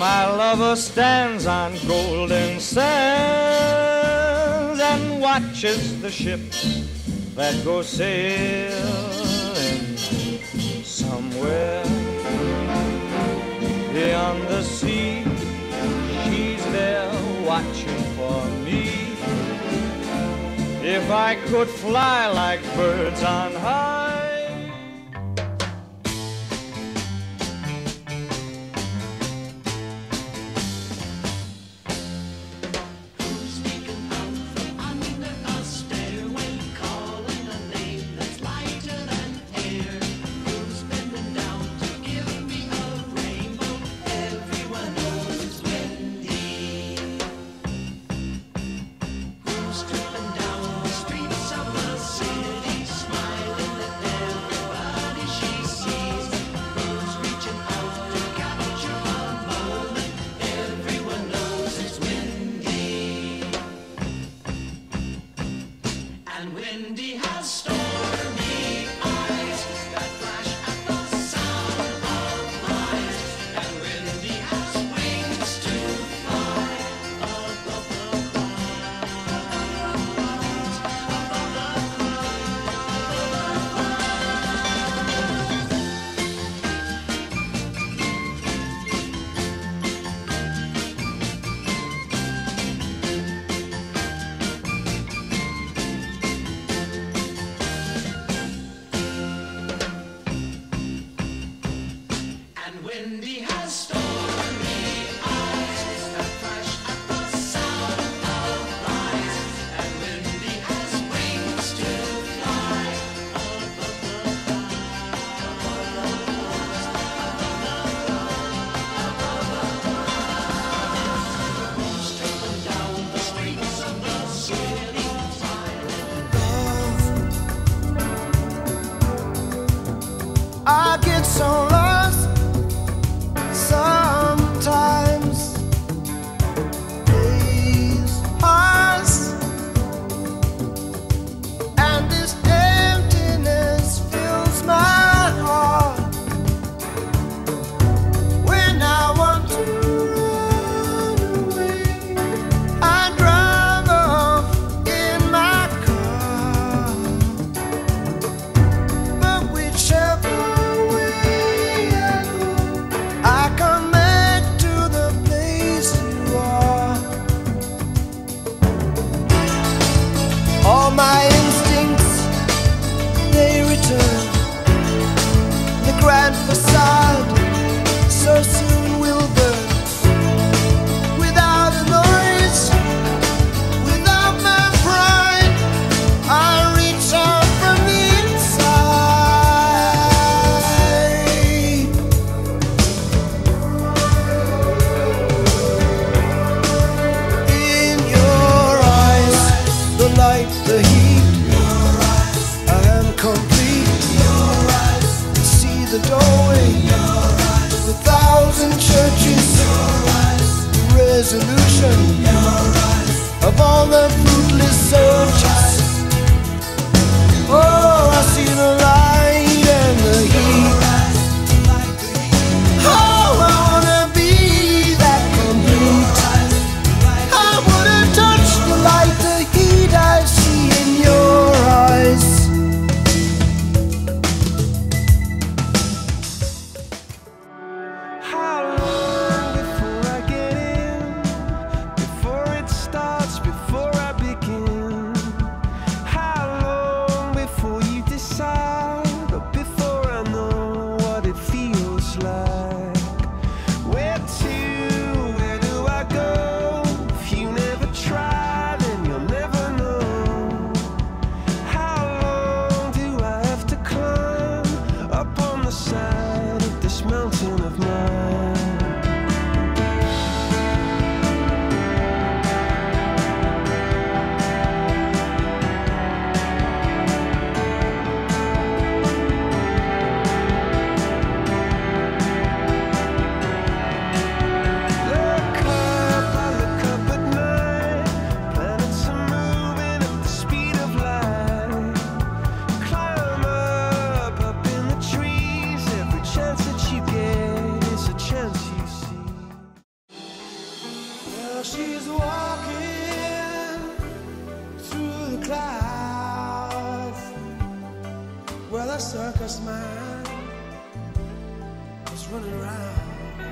My lover stands on golden sands and watches the ships that go sailing somewhere beyond the sea. She's there watching for me. If I could fly like birds on high. Wendy has stormy eyes that flash at the sound of lies, and Wendy has wings to fly above the clouds, above the Wendy has stormy eyes that flash at the sound of lies, and Wendy has wings to fly above the clouds, strolling down the streets of the city, I get so lost sometimes. Days pass and this emptiness fills my heart. When I want to run away, I drive off in my car. But whichever way I go, I come back to the place you are. All my instincts, they return. The grand facade so soon will burn. Without a noise, without my pride, I reach out from the inside. In your eyes, the light, the heat, I am complete. See the doorway, the thousand churches, the resolution of all the fruitless searches. Oh, I see the light and the heat. Oh, I wanna be that complete. I wanna touch the light, the heat I see in your eyes. How long before I get in? Before it starts, before I begin? How long before you decide? circus man was running around.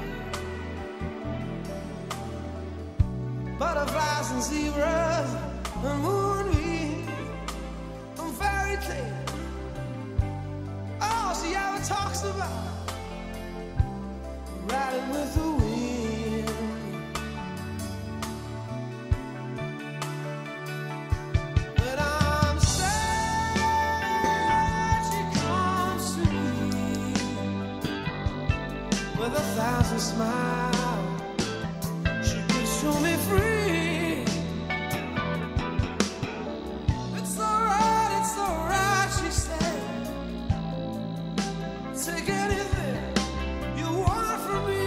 Butterflies and zebras and moonbeams and fairy tales. All she ever talks about, riding with the wind. But I'm sad she comes to me with 1,000 smiles. She could show me free. It's alright, she said. Take anything you want from me.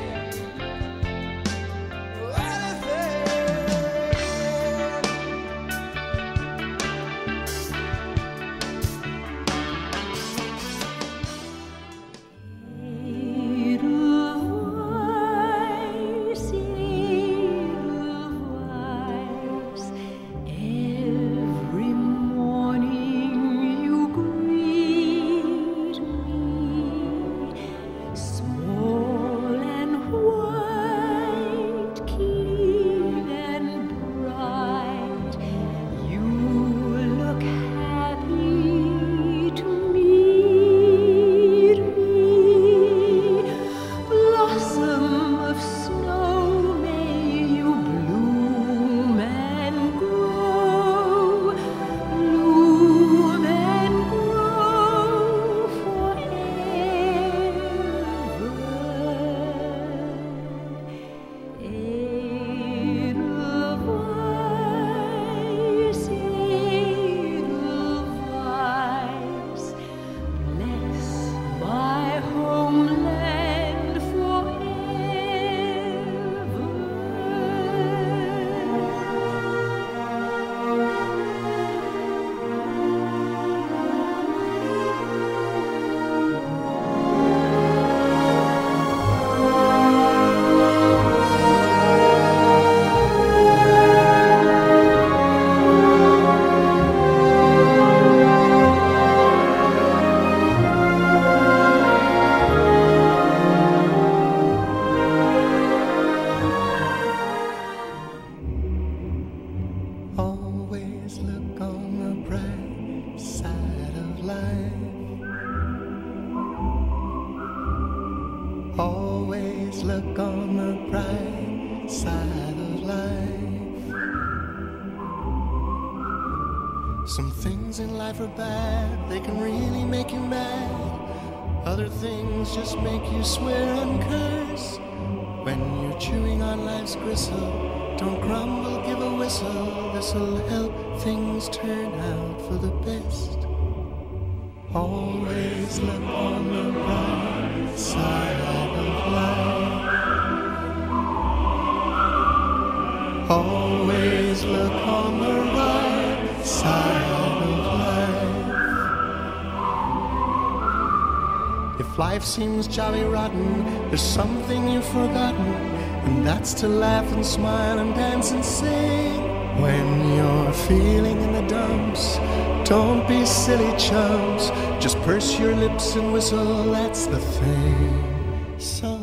Every morning you greet me, small and white, clean and bright. You look happy to meet me. Blossom of snow, may you bloom and grow, bloom and grow forever. Edelweiss, Edelweiss, bless my homeland forever. Always look on the bright side of life. Always look on the bright side of life. Some things in life are bad, they can really make you mad. Other things just make you swear and curse. When you're chewing on life's gristle, don't grumble, give a whistle. This'll help things turn out for the best. Always look on the bright side of life. Always look on the right side of life. If life seems jolly rotten, there's something you've forgotten, and that's to laugh and smile and dance and sing. When you're feeling in the dumps, don't be silly chumps. Just purse your lips and whistle, that's the thing. So